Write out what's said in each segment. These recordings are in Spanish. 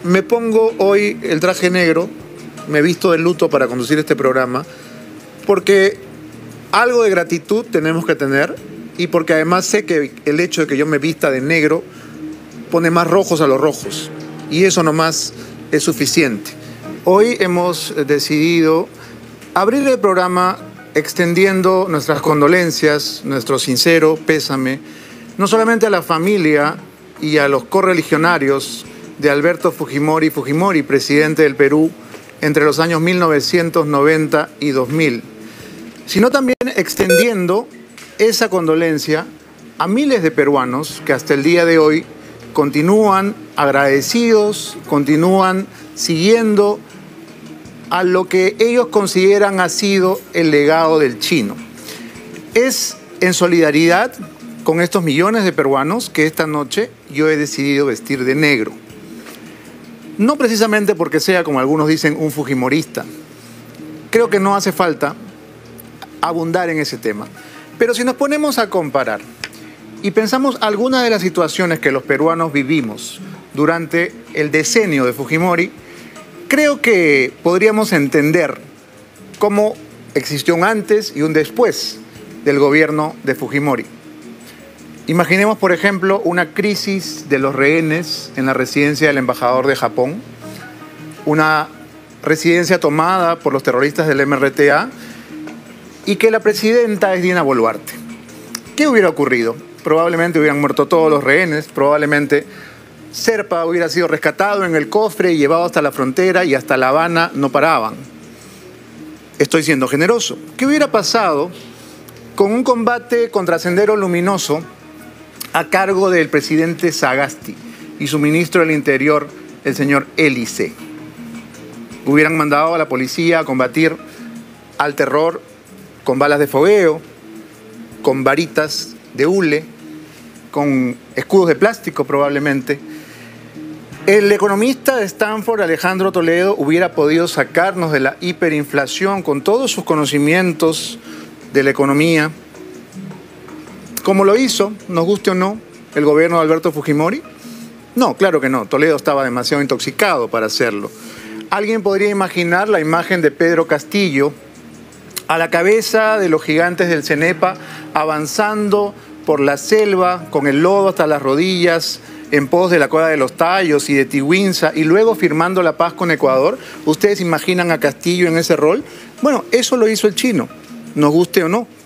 Me pongo hoy el traje negro, me visto de luto para conducir este programa, porque algo de gratitud tenemos que tener y porque además sé que el hecho de que yo me vista de negro pone más rojos a los rojos y eso nomás es suficiente. Hoy hemos decidido abrir el programa extendiendo nuestras condolencias, nuestro sincero pésame, no solamente a la familia y a los correligionarios de Alberto Fujimori Fujimori, presidente del Perú entre los años 1990 y 2000, sino también extendiendo esa condolencia a miles de peruanos que hasta el día de hoy continúan agradecidos, continúan siguiendo a lo que ellos consideran ha sido el legado del Chino. Es en solidaridad con estos millones de peruanos que esta noche yo he decidido vestir de negro. No precisamente porque sea, como algunos dicen, un fujimorista. Creo que no hace falta abundar en ese tema. Pero si nos ponemos a comparar y pensamos algunas de las situaciones que los peruanos vivimos durante el decenio de Fujimori, creo que podríamos entender cómo existió un antes y un después del gobierno de Fujimori. Imaginemos, por ejemplo, una crisis de los rehenes en la residencia del embajador de Japón, una residencia tomada por los terroristas del MRTA y que la presidenta es Dina Boluarte. ¿Qué hubiera ocurrido? Probablemente hubieran muerto todos los rehenes, probablemente Serpa hubiera sido rescatado en el cofre y llevado hasta la frontera y hasta La Habana no paraban. Estoy siendo generoso. ¿Qué hubiera pasado con un combate contra Sendero Luminoso a cargo del presidente Sagasti y su ministro del Interior, el señor Hélice? Hubieran mandado a la policía a combatir al terror con balas de fogueo, con varitas de hule, con escudos de plástico probablemente. El economista de Stanford, Alejandro Toledo, hubiera podido sacarnos de la hiperinflación con todos sus conocimientos de la economía, como lo hizo, nos guste o no, el gobierno de Alberto Fujimori. No, claro que no, Toledo estaba demasiado intoxicado para hacerlo. Alguien podría imaginar la imagen de Pedro Castillo a la cabeza de los gigantes del Cenepa, avanzando por la selva con el lodo hasta las rodillas, en pos de la Cueva de los Tallos y de Tihuinza, y luego firmando la paz con Ecuador. ¿Ustedes imaginan a Castillo en ese rol? Bueno, eso lo hizo el chino, nos guste o no.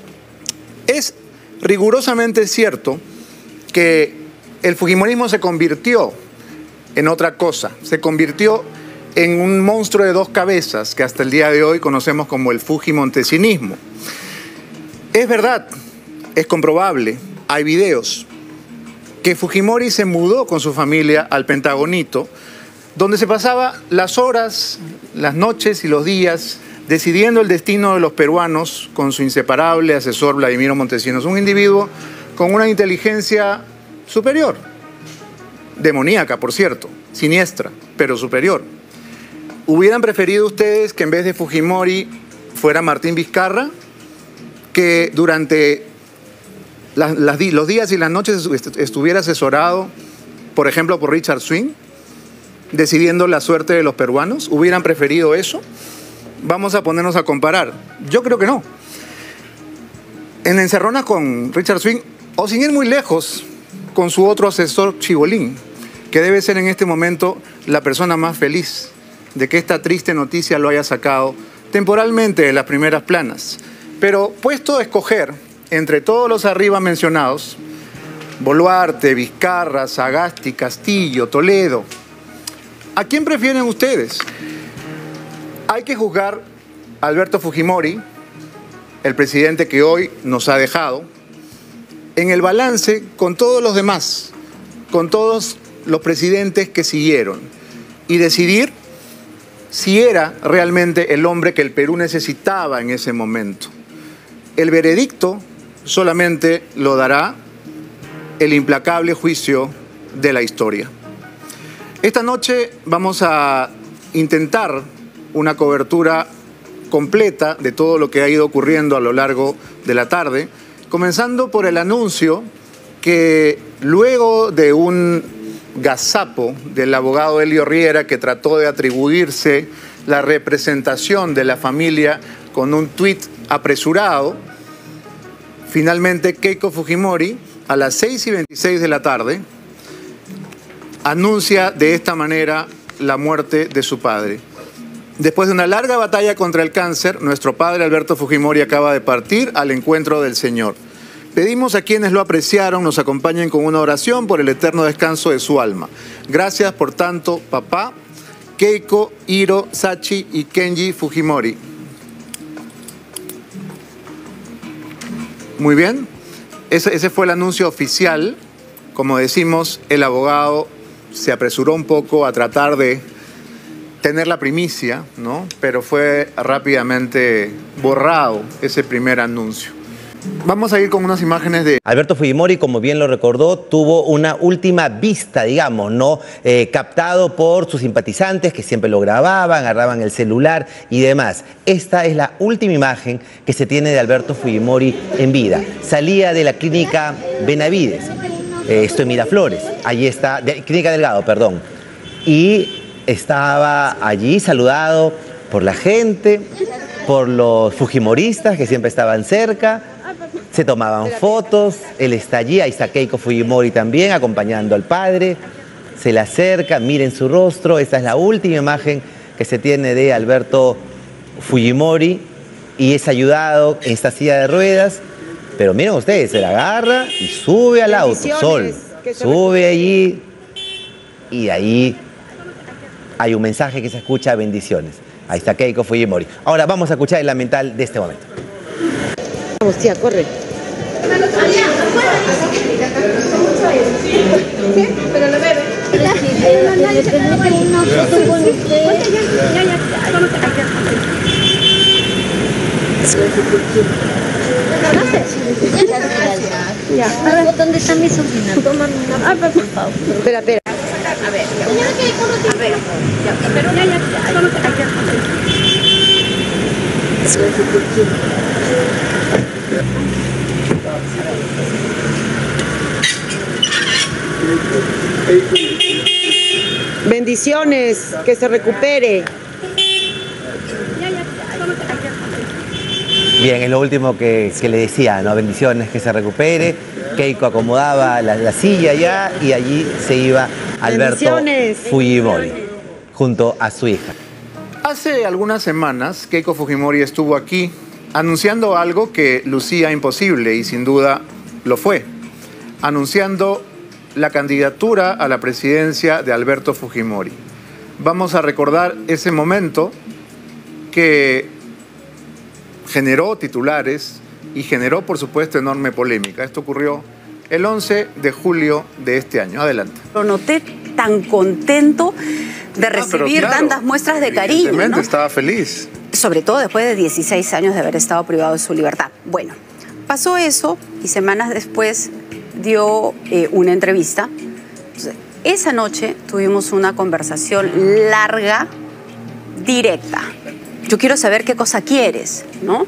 Es rigurosamente cierto que el fujimorismo se convirtió en otra cosa, se convirtió en un monstruo de dos cabezas que hasta el día de hoy conocemos como el fujimontesinismo. Es verdad, es comprobable, hay videos, que Fujimori se mudó con su familia al Pentagonito, donde se pasaba las horas, las noches y los días decidiendo el destino de los peruanos con su inseparable asesor Vladimiro Montesinos, un individuo con una inteligencia superior, demoníaca, por cierto, siniestra, pero superior. ¿Hubieran preferido ustedes que en vez de Fujimori fuera Martín Vizcarra, que durante los días y las noches estuviera asesorado, por ejemplo, por Richard Swing, decidiendo la suerte de los peruanos? ¿Hubieran preferido eso? Vamos a ponernos a comparar. Yo creo que no. En encerronas con Richard Swing, o sin ir muy lejos, con su otro asesor Chibolín, que debe ser en este momento la persona más feliz de que esta triste noticia lo haya sacado temporalmente de las primeras planas. Pero puesto a escoger entre todos los arriba mencionados, Boluarte, Vizcarra, Sagasti, Castillo, Toledo, ¿a quién prefieren ustedes? Hay que juzgar a Alberto Fujimori, el presidente que hoy nos ha dejado, en el balance con todos los demás, con todos los presidentes que siguieron, y decidir si era realmente el hombre que el Perú necesitaba en ese momento. El veredicto solamente lo dará el implacable juicio de la historia. Esta noche vamos a intentar una cobertura completa de todo lo que ha ido ocurriendo a lo largo de la tarde, comenzando por el anuncio que luego de un gazapo del abogado Elio Riera, que trató de atribuirse la representación de la familia con un tuit apresurado, finalmente Keiko Fujimori, a las 6:26 de la tarde, anuncia de esta manera la muerte de su padre. Después de una larga batalla contra el cáncer, nuestro padre Alberto Fujimori acaba de partir al encuentro del Señor. Pedimos a quienes lo apreciaron nos acompañen con una oración por el eterno descanso de su alma. Gracias por tanto, papá, Keiko, Hiro, Sachi y Kenji Fujimori. Muy bien, ese fue el anuncio oficial. Como decimos, el abogado se apresuró un poco a tratar de tener la primicia, ¿no? Pero fue rápidamente borrado ese primer anuncio. Vamos a ir con unas imágenes de... Alberto Fujimori, como bien lo recordó, tuvo una última vista, digamos, ¿no? Captado por sus simpatizantes que siempre lo grababan, agarraban el celular y demás. Esta es la última imagen que se tiene de Alberto Fujimori en vida. Salía de la clínica Benavides, esto en Miraflores, allí está, clínica Delgado, perdón, y estaba allí saludado por la gente, por los fujimoristas que siempre estaban cerca, se tomaban fotos, él está allí, ahí está Keiko Fujimori también acompañando al padre, se le acerca, miren su rostro, esta es la última imagen que se tiene de Alberto Fujimori y es ayudado en esta silla de ruedas, pero miren ustedes, se la agarra y sube al auto, Sol, sube allí y ahí hay un mensaje que se escucha, bendiciones. Ahí está Keiko Fujimori. Ahora vamos a escuchar el lamental de este momento. Vamos, tía, corre. Pero lo bebe. Ya. ¿Dónde está mi sobrina? Toman una, por favor. Espera, espera. A ver, ya. A ver, ya. Pero Bendiciones, que se recupere. Bien, es lo último que le decía, ¿no? Bendiciones, que se recupere. Keiko acomodaba la silla ya y allí se iba Alberto Fujimori junto a su hija. Hace algunas semanas, Keiko Fujimori estuvo aquí anunciando algo que lucía imposible y sin duda lo fue, anunciando la candidatura a la presidencia de Alberto Fujimori. Vamos a recordar ese momento que generó titulares y generó, por supuesto, enorme polémica. Esto ocurrió el 11 de julio de este año. Adelante. Lo noté tan contento de recibir tantas muestras de cariño, ¿no? Estaba feliz. Sobre todo después de 16 años de haber estado privado de su libertad. Bueno, pasó eso y semanas después dio una entrevista. Entonces, esa noche tuvimos una conversación larga, directa. Yo quiero saber qué cosa quieres, ¿no?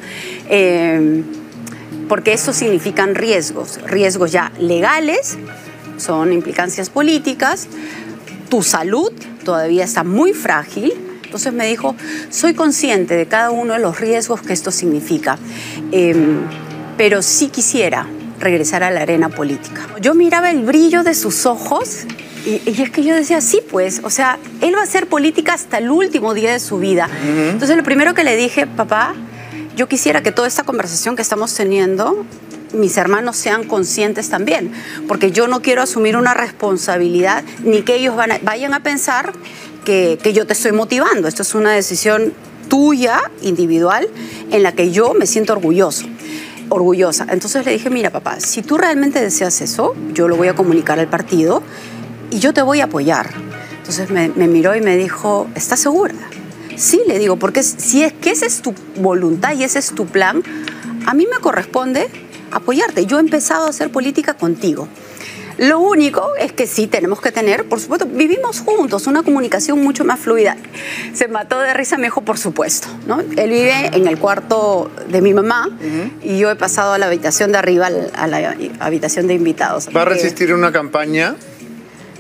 Porque eso significan riesgos ya legales, son implicancias políticas, tu salud todavía está muy frágil. Entonces me dijo, soy consciente de cada uno de los riesgos que esto significa, pero sí quisiera regresar a la arena política. Yo miraba el brillo de sus ojos y es que yo decía, sí, pues, o sea, él va a hacer política hasta el último día de su vida. Entonces lo primero que le dije, papá, yo quisiera que toda esta conversación que estamos teniendo, mis hermanos sean conscientes también, porque yo no quiero asumir una responsabilidad ni que ellos vayan a pensar que yo te estoy motivando. Esto es una decisión tuya, individual, en la que yo me siento orgullosa. Entonces le dije, mira, papá, si tú realmente deseas eso, yo lo voy a comunicar al partido y yo te voy a apoyar. Entonces me miró y me dijo, ¿estás segura? Sí, le digo, porque si es que esa es tu voluntad y ese es tu plan, a mí me corresponde apoyarte. Yo he empezado a hacer política contigo. Lo único es que sí tenemos que tener, por supuesto, vivimos juntos, una comunicación mucho más fluida. Se mató de risa, me dijo, por supuesto, ¿no? Él vive en el cuarto de mi mamá y yo he pasado a la habitación de arriba, a la habitación de invitados. ¿Va a resistir una campaña?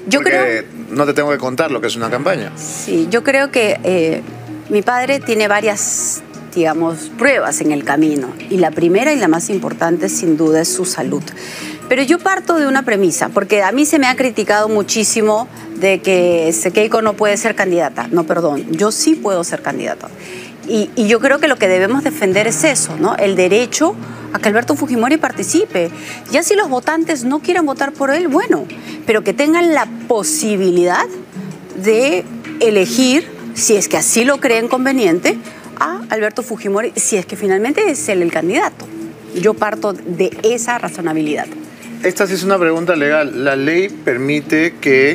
Porque no te tengo que contar lo que es una campaña. Sí, yo creo que mi padre tiene varias, digamos, pruebas en el camino. Y la primera y la más importante, sin duda, es su salud. Pero yo parto de una premisa, porque a mí se me ha criticado muchísimo de que Keiko no puede ser candidata. No, perdón, yo sí puedo ser candidata. Y yo creo que lo que debemos defender es eso, ¿no? El derecho a que Alberto Fujimori participe. Ya si los votantes no quieren votar por él, bueno, pero que tengan la posibilidad de elegir, si es que así lo creen conveniente, a Alberto Fujimori, si es que finalmente es él el candidato. Yo parto de esa razonabilidad. Esta sí es una pregunta legal. ¿La ley permite que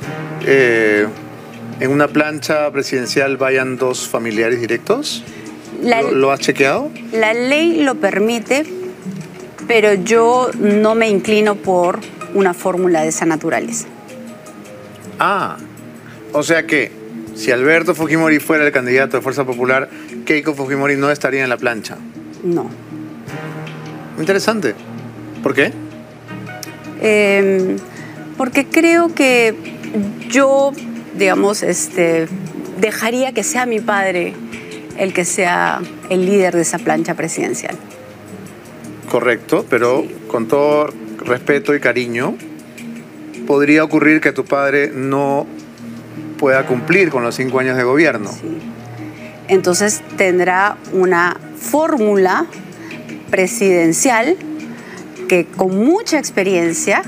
en una plancha presidencial vayan dos familiares directos? ¿Lo has chequeado? La ley lo permite, pero yo no me inclino por una fórmula de esa naturaleza. Ah, o sea que si Alberto Fujimori fuera el candidato de Fuerza Popular, Keiko Fujimori no estaría en la plancha. No. Interesante. ¿Por qué? Porque creo que yo, digamos, dejaría que sea mi padre el que sea el líder de esa plancha presidencial. Correcto, pero sí, con todo respeto y cariño, podría ocurrir que tu padre no pueda cumplir con los 5 años de gobierno. Sí. Entonces tendrá una fórmula presidencial que con mucha experiencia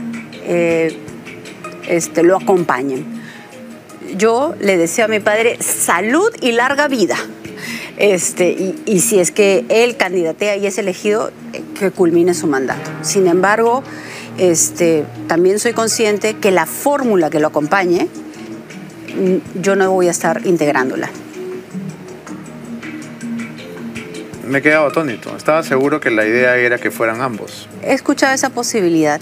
lo acompañen. Yo le deseo a mi padre salud y larga vida. Y si es que él candidatea y es elegido, que culmine su mandato. Sin embargo, también soy consciente que la fórmula que lo acompañe, yo no voy a estar integrándola. Me he quedado atónito. Estaba seguro que la idea era que fueran ambos. He escuchado esa posibilidad,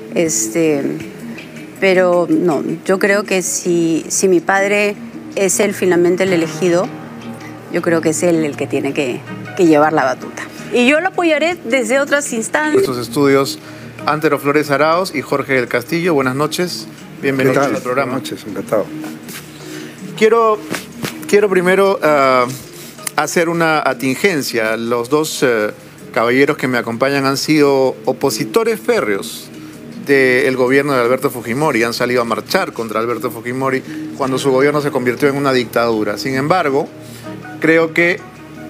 pero no, yo creo que si mi padre es él finalmente el elegido, yo creo que es él el que tiene que llevar la batuta. Y yo lo apoyaré desde otras instancias. Estos estudios, Antero Flores Arauz y Jorge del Castillo, buenas noches. Bienvenidos al programa. Buenas noches, encantado. Quiero primero hacer una atingencia. Los dos caballeros que me acompañan han sido opositores férreos del gobierno de Alberto Fujimori. Han salido a marchar contra Alberto Fujimori cuando su gobierno se convirtió en una dictadura. Sin embargo, creo que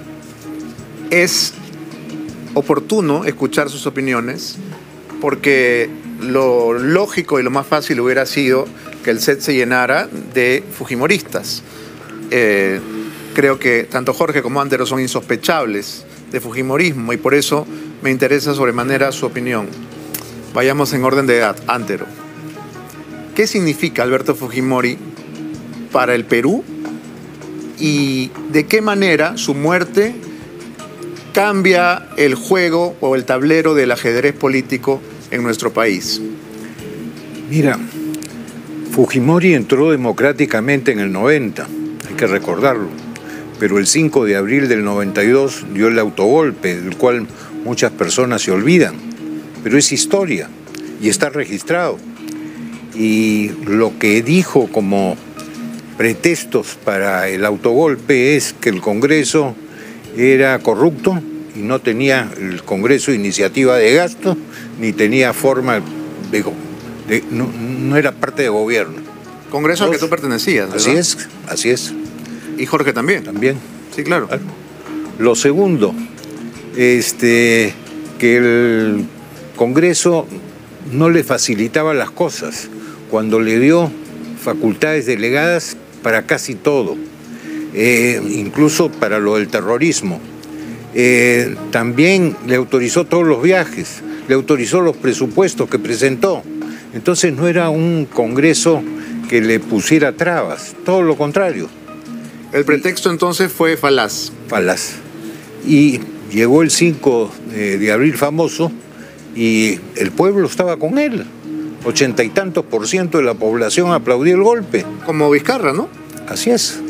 es oportuno escuchar sus opiniones, porque lo lógico y lo más fácil hubiera sido que el set se llenara de fujimoristas. Creo que tanto Jorge como Antero son insospechables de fujimorismo y por eso me interesa sobremanera su opinión. Vayamos en orden de edad. Antero, ¿qué significa Alberto Fujimori para el Perú y de qué manera su muerte cambia el juego o el tablero del ajedrez político en nuestro país? Mira, Fujimori entró democráticamente en el 90, hay que recordarlo, pero el 5 de abril del 92 dio el autogolpe, del cual muchas personas se olvidan, pero es historia y está registrado. Y lo que dijo como pretextos para el autogolpe es que el Congreso era corrupto y no tenía el Congreso iniciativa de gasto, ni tenía forma no era parte de gobierno. Congreso al que tú pertenecías, ¿verdad? Así es. ¿Y Jorge también? También. Sí, claro. Lo segundo, que el Congreso no le facilitaba las cosas cuando le dio facultades delegadas para casi todo, incluso para lo del terrorismo. También le autorizó todos los viajes, le autorizó los presupuestos que presentó. Entonces no era un Congreso que le pusiera trabas, todo lo contrario. El pretexto entonces fue falaz. Falaz. Y llegó el 5 de abril famoso y el pueblo estaba con él. 80 y tantos % de la población aplaudió el golpe. Como Vizcarra, ¿no? Así es.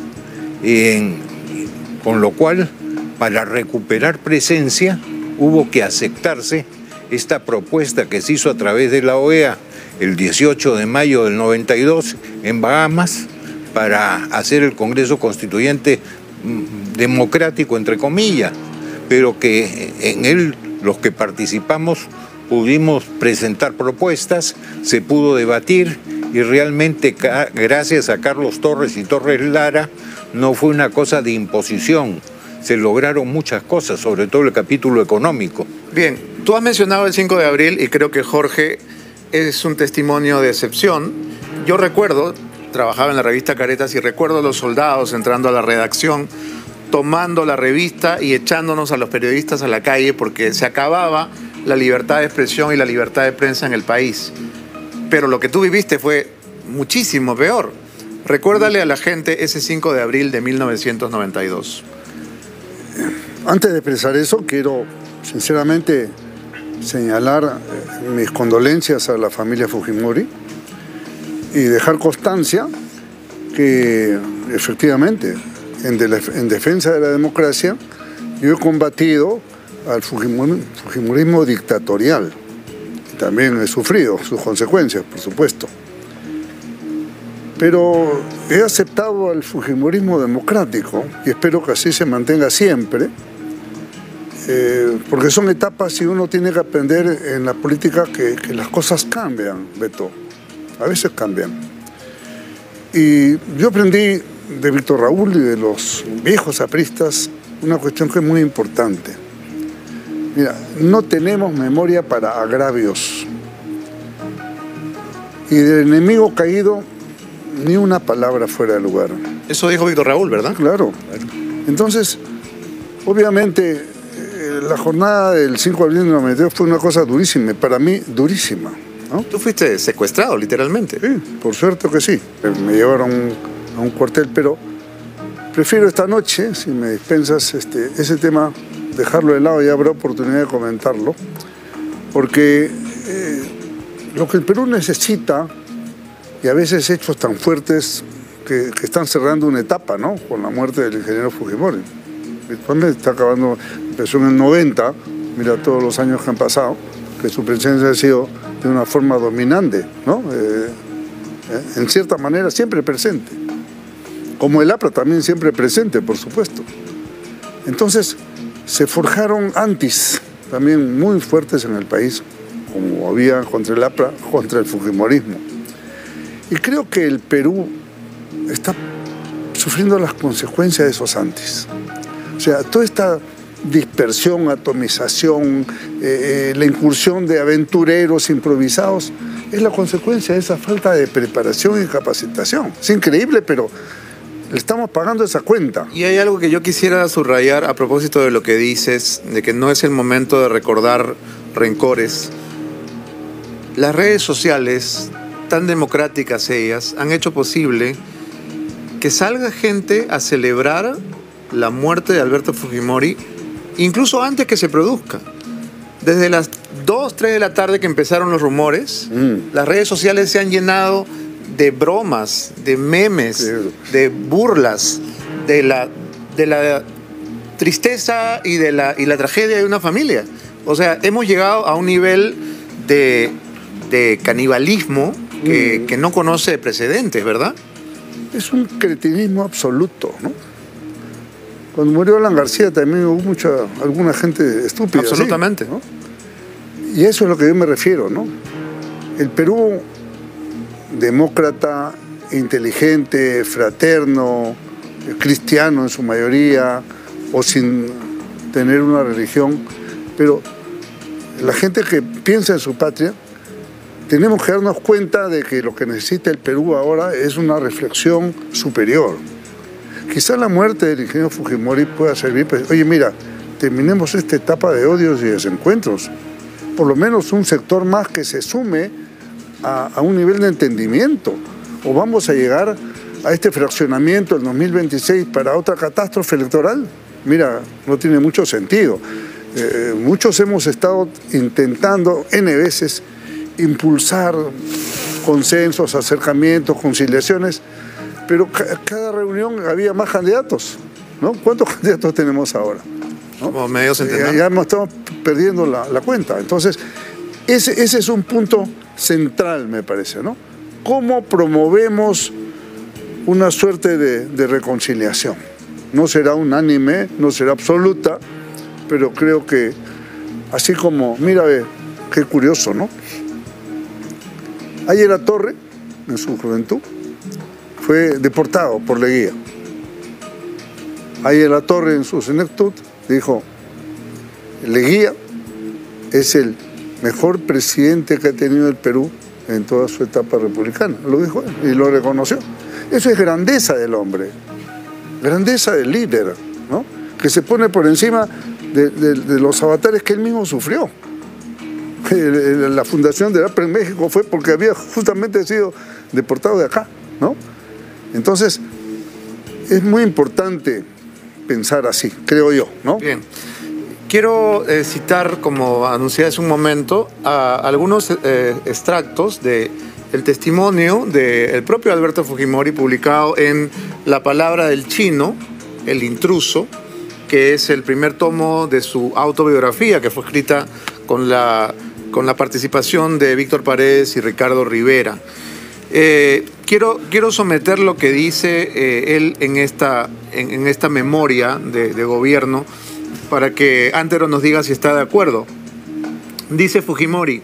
Con lo cual, para recuperar presencia, hubo que aceptarse esta propuesta que se hizo a través de la OEA, el 18 de mayo del 92 en Bahamas para hacer el Congreso Constituyente democrático, entre comillas, pero que en él los que participamos pudimos presentar propuestas, se pudo debatir y realmente gracias a Carlos Torres y Torres Lara no fue una cosa de imposición, se lograron muchas cosas, sobre todo el capítulo económico. Bien, tú has mencionado el 5 de abril y creo que Jorge es un testimonio de excepción. Yo recuerdo, trabajaba en la revista Caretas y recuerdo a los soldados entrando a la redacción, tomando la revista y echándonos a los periodistas a la calle porque se acababa la libertad de expresión y la libertad de prensa en el país. Pero lo que tú viviste fue muchísimo peor. Recuérdale a la gente ese 5 de abril de 1992. Antes de expresar eso, quiero sinceramente señalar mis condolencias a la familia Fujimori y dejar constancia que efectivamente en defensa de la democracia yo he combatido al fujimorismo dictatorial. También he sufrido sus consecuencias, por supuesto. Pero he aceptado al fujimorismo democrático y espero que así se mantenga siempre, porque son etapas y uno tiene que aprender en la política que las cosas cambian, Beto. A veces cambian. Y yo aprendí de Víctor Raúl y de los viejos apristas una cuestión que es muy importante. Mira, no tenemos memoria para agravios. Y del enemigo caído, ni una palabra fuera de lugar. Eso dijo Víctor Raúl, ¿verdad? Claro. Entonces, obviamente, la jornada del 5 de abril de 92 fue una cosa durísima, para mí durísima, ¿no? Tú fuiste secuestrado, literalmente. Sí, por suerte que sí. Me llevaron a un cuartel, pero prefiero esta noche, si me dispensas, ese tema, dejarlo de lado y habrá oportunidad de comentarlo, porque lo que el Perú necesita, y a veces hechos tan fuertes que están cerrando una etapa, ¿no? Con la muerte del ingeniero Fujimori. Está acabando, empezó en el 90, mira todos los años que han pasado, que su presencia ha sido de una forma dominante, ¿no? En cierta manera siempre presente. Como el APRA también siempre presente, por supuesto. Entonces, se forjaron antis también muy fuertes en el país, como había contra el APRA, contra el fujimorismo. Y creo que el Perú está sufriendo las consecuencias de esos antis. O sea, toda esta dispersión, atomización, la incursión de aventureros improvisados, es la consecuencia de esa falta de preparación y capacitación. Es increíble, pero le estamos pagando esa cuenta. Y hay algo que yo quisiera subrayar a propósito de lo que dices, de que no es el momento de recordar rencores. Las redes sociales, tan democráticas ellas, han hecho posible que salga gente a celebrar la muerte de Alberto Fujimori, incluso antes que se produzca. Desde las 2, 3 de la tarde que empezaron los rumores, las redes sociales se han llenado de bromas, de memes, de burlas, de la tristeza y la tragedia de una familia. O sea, hemos llegado a un nivel de canibalismo que no conoce precedentes, ¿verdad? Es un cretinismo absoluto, ¿no? Cuando murió Alan García también hubo alguna gente estúpida. Absolutamente. ¿Sí? ¿No? Y eso es a lo que yo me refiero, ¿no? El Perú, demócrata, inteligente, fraterno, cristiano en su mayoría, o sin tener una religión, pero la gente que piensa en su patria, tenemos que darnos cuenta de que lo que necesita el Perú ahora es una reflexión superior. Quizá la muerte del ingeniero Fujimori pueda servir, pues, oye, mira, terminemos esta etapa de odios y desencuentros. Por lo menos un sector más que se sume a un nivel de entendimiento. O vamos a llegar a este fraccionamiento en 2026 para otra catástrofe electoral. Mira, no tiene mucho sentido. Muchos hemos estado intentando N veces impulsar consensos, acercamientos, conciliaciones, pero cada reunión había más candidatos, ¿no? ¿Cuántos candidatos tenemos ahora? ¿No? Como medio centenar. Ya estamos perdiendo la cuenta. Entonces, ese es un punto central, me parece, ¿no? ¿Cómo promovemos una suerte de reconciliación? No será unánime, no será absoluta, pero creo que así como, mira, qué curioso, ¿no? Ayer Latorre, en su juventud, fue deportado por Leguía. Ayer Latorre, en su senectud, dijo, Leguía es el mejor presidente que ha tenido el Perú en toda su etapa republicana. Lo dijo él y lo reconoció. Eso es grandeza del hombre, grandeza del líder, ¿no? Que se pone por encima de los avatares que él mismo sufrió. La fundación del APRE en México fue porque había justamente sido deportado de acá, ¿no? Entonces, es muy importante pensar así, creo yo, ¿no? Bien. Quiero citar, como anuncié hace un momento, a algunos extractos del testimonio del propio Alberto Fujimori publicado en La Palabra del Chino, El Intruso, que es el primer tomo de su autobiografía, que fue escrita con la participación de Víctor Paredes y Ricardo Rivera. Quiero someter lo que dice él en esta memoria de gobierno, para que Antero nos diga si está de acuerdo. Dice Fujimori: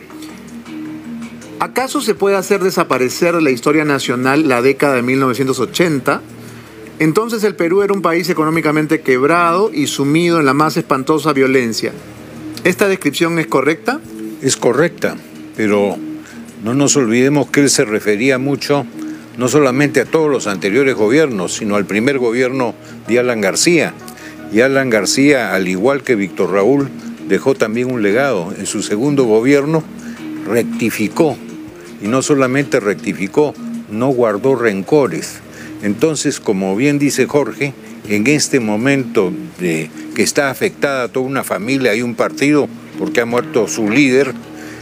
¿acaso se puede hacer desaparecer de la historia nacional la década de 1980? Entonces el Perú era un país económicamente quebrado y sumido en la más espantosa violencia. ¿Esta descripción es correcta? Es correcta, pero no nos olvidemos que él se refería mucho no solamente a todos los anteriores gobiernos, sino al primer gobierno de Alan García. Y Alan García, al igual que Víctor Raúl, dejó también un legado. En su segundo gobierno rectificó, y no solamente rectificó, no guardó rencores. Entonces, como bien dice Jorge, en este momento que está afectada toda una familia y un partido porque ha muerto su líder,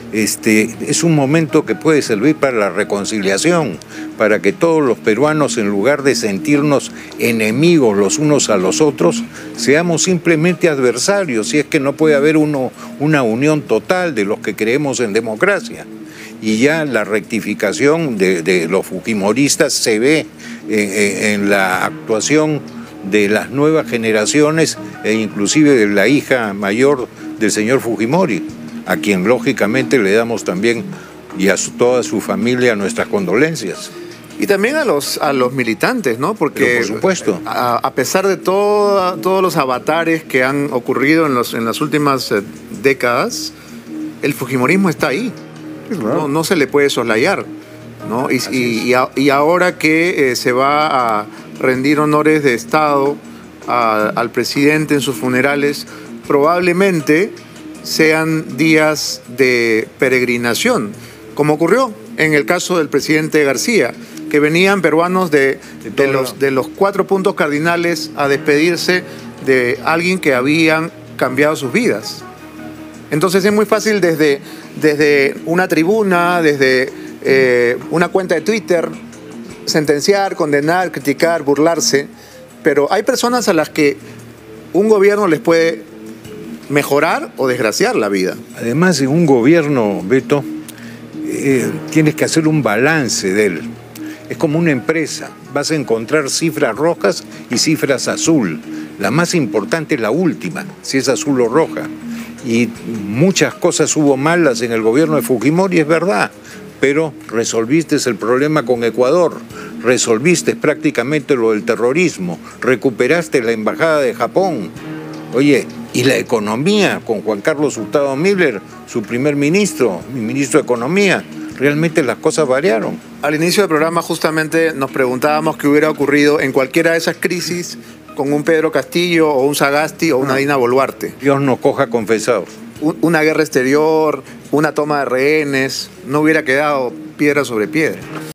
es un momento que puede servir para la reconciliación, para que todos los peruanos, en lugar de sentirnos enemigos los unos a los otros, seamos simplemente adversarios, si es que no puede haber una unión total de los que creemos en democracia. Y ya la rectificación de los fujimoristas se ve en la actuación de las nuevas generaciones e inclusive de la hija mayor del señor Fujimori, a quien lógicamente le damos también y a toda su familia nuestras condolencias. Y también a los militantes, ¿no? Porque, pero por supuesto, a pesar de todos los avatares que han ocurrido en las últimas décadas, el fujimorismo está ahí. Sí, claro. No se le puede soslayar, ¿no? Y ahora que se va a rendir honores de Estado al presidente en sus funerales, probablemente sean días de peregrinación, como ocurrió en el caso del presidente García, que venían peruanos de los 4 puntos cardinales a despedirse de alguien que habían cambiado sus vidas. Entonces es muy fácil desde una tribuna, desde una cuenta de Twitter, sentenciar, condenar, criticar, burlarse, pero hay personas a las que un gobierno les puede mejorar o desgraciar la vida. Además, en un gobierno, Beto, tienes que hacer un balance de él. Es como una empresa, vas a encontrar cifras rojas y cifras azul. La más importante es la última, si es azul o roja. Y muchas cosas hubo malas en el gobierno de Fujimori, es verdad, pero resolviste el problema con Ecuador, resolviste prácticamente lo del terrorismo, recuperaste la embajada de Japón. Oye, y la economía con Juan Carlos Hurtado Müller, su primer ministro, mi ministro de Economía, realmente las cosas variaron. Al inicio del programa justamente nos preguntábamos qué hubiera ocurrido en cualquiera de esas crisis con un Pedro Castillo o un Sagasti o una Dina Boluarte. Dios nos coja confesados. Una guerra exterior, una toma de rehenes, no hubiera quedado piedra sobre piedra.